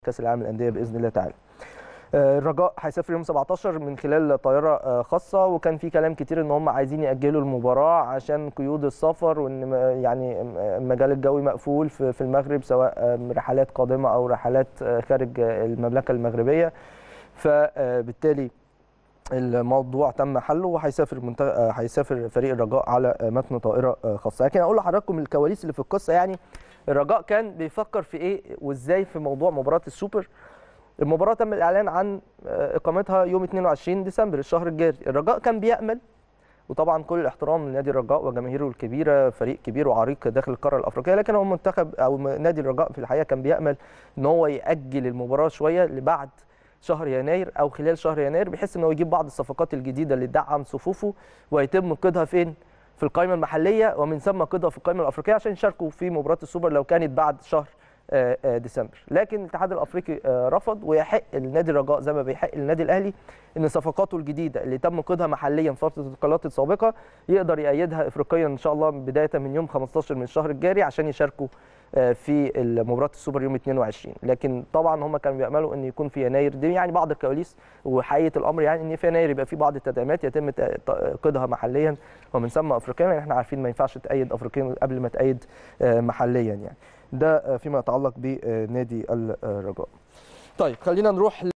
كاس العالم للانديه باذن الله تعالى. الرجاء هيسافر يوم 17 من خلال طياره خاصه، وكان في كلام كتير ان هم عايزين ياجلوا المباراه عشان قيود السفر، وان يعني المجال الجوي مقفول في المغرب، سواء رحلات قادمه او رحلات خارج المملكه المغربيه. فبالتالي الموضوع تم حله، هيسافر فريق الرجاء على متن طائره خاصه. لكن اقول لحضراتكم الكواليس اللي في القصه. يعني الرجاء كان بيفكر في ايه وازاي في موضوع مباراه السوبر. المباراه تم الاعلان عن اقامتها يوم 22 ديسمبر الشهر الجاري. الرجاء كان بيامل، وطبعا كل الاحترام لنادي الرجاء وجماهيره الكبيره، فريق كبير وعريق داخل القاره الافريقيه، لكن هو منتخب او نادي الرجاء في الحقيقه كان بيامل ان هو ياجل المباراه شويه لبعد شهر يناير او خلال شهر يناير، بحيث انه يجيب بعض الصفقات الجديده اللي تدعم صفوفه ويتم قيدها فين؟ في القائمه المحليه، ومن ثم قيدها في القائمه الافريقيه عشان يشاركوا في مباراه السوبر لو كانت بعد شهر ديسمبر. لكن الاتحاد الافريقي رفض، ويحق لنادي الرجاء زي ما بيحق للنادي الاهلي ان صفقاته الجديده اللي تم قيدها محليا في فتره الانتقالات السابقه يقدر يأيدها افريقيا ان شاء الله بدايه من يوم 15 من الشهر الجاري عشان يشاركوا في مباراه السوبر يوم 22. لكن طبعا هم كانوا بيأملوا ان يكون في يناير، دي يعني بعض الكواليس وحقيقه الامر يعني ان في يناير يبقى في بعض التدعيمات يتم قيدها محليا ومن ثم افريقيا. يعني احنا عارفين ما ينفعش تأيد افريقيا قبل ما تأيد محليا. يعني ده فيما يتعلق بنادي الرجاء. طيب خلينا نروح